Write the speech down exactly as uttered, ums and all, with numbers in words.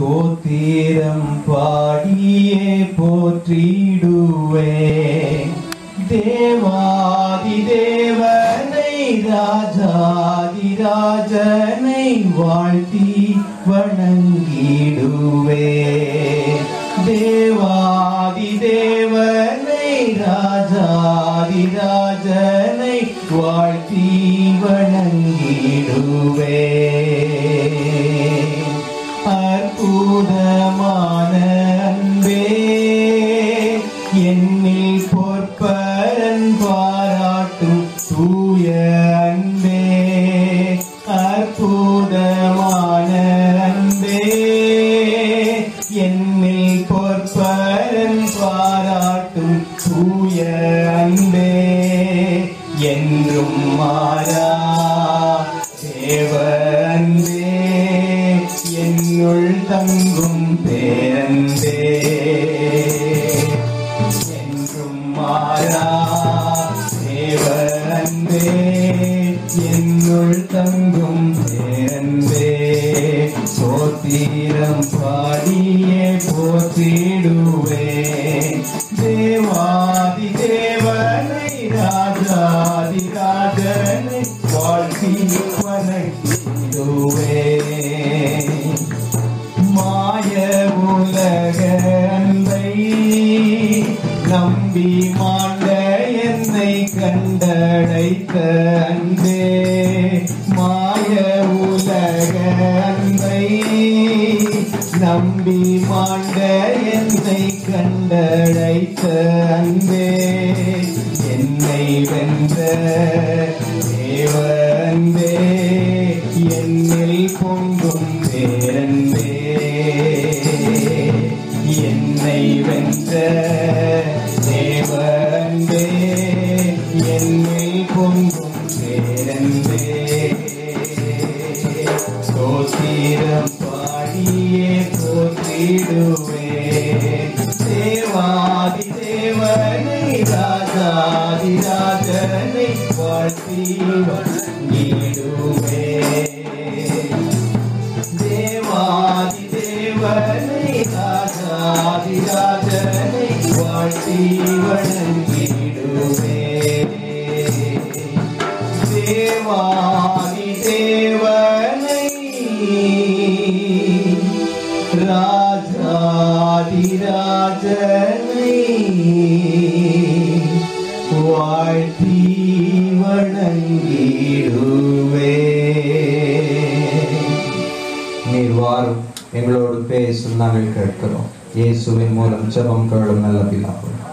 ஸ்தோத்திரம் பாடியே போற்றிடுவே. தேவாதி தேவனை ராஜாதி ராஜனை வாழ்த்தி வணங்கிடுவே. தேவாதி தேவனை ராஜாதி ராஜனை வாழ்த்தி வணங்கிடுவே. அற்புதமான அன்பே என்னில் பொற்பரன் பாராட்டும் தூய அன்பே. அற்புதமான அன்பே என்னில் பொற்பரன் பாராட்டும் தூய அன்பே. என்றும் மாறா தேவ அன்பே என்னுள் தங்கும் பேரன்பே. என்றும் மாறா தேவ அன்பே என்னுள் தங்கும் பேரன்பே. ஸ்தோத்திரம் பாடியே போற்றிடுவே. தேவாதி தேவனை ராஜாதி ராஜனை வாழ்த்தி வணங்கிடுவே. மாய உலக அன்பை நம்பி மாண்ட என்னை கண்டடைத்த அன்பே. மாய உலக அன்பை நம்பி மாண்ட என்னை கண்டடைத்த அன்பே. என்னை வென்ற தேவ அன்பே என்னில் பொங்கும் பேரன்பே. என்னை வென்ற தேவ அன்பே என்னில் பொங்கும் பேரன்பே. ஸ்தோத்திரம் பாடியே போற்றிடுவே. தேவாதி தேவனை ராஜாதி ராஜனை வாழ்த்தி வணங்கிடுவே. தேவாதி தேவனை ராஜாதி ராஜனை வாழ்த்தி வணங்கிடுவே. தேவாதி தேவனை ராஜாதி ராஜனை வாழ்த்தி வணங்கிடுவே. நீர் வாரும், எங்களோடு பேசும், நாங்கள் கேட்கிறோம். இயேசுவின் மூலம் ஜெபம் கேளும் நல்ல பிதாவே.